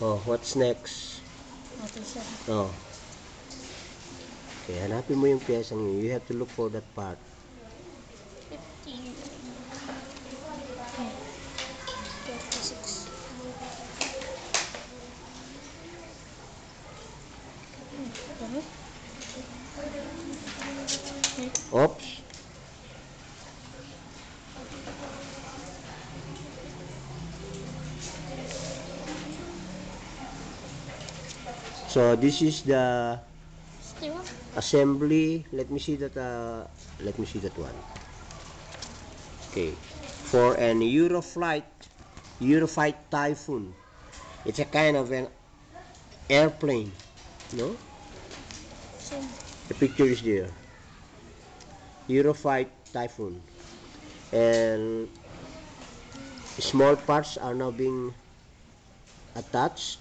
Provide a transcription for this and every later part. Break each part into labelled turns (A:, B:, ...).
A: Oh, what's next? Oh. Okay, hanapin mo yung piyesang yun. You have to look for that part.
B: 15. 36.
A: Oops. So this is the assembly. Let me see that one. Okay. For an Eurofight Typhoon. It's a kind of an airplane. No? The picture is there. Eurofight Typhoon. And small parts are now being attached.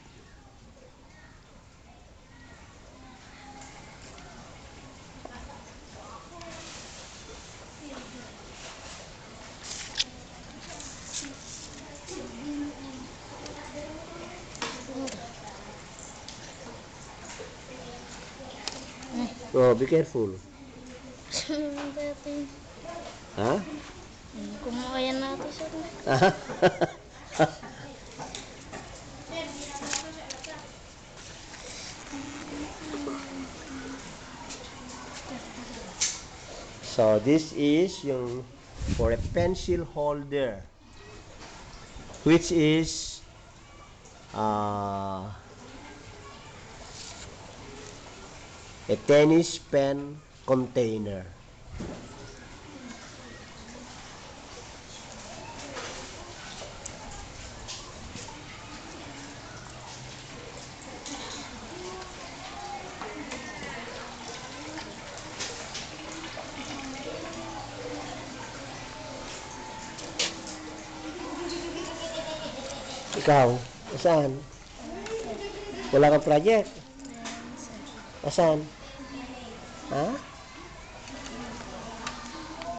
A: Oh, be careful. Ha?
B: Kumakayan natin siya.
A: So this is yung for a pencil holder, which is a tennis pen container. Ikaw, saan? Wala kang project? Asan? Ha?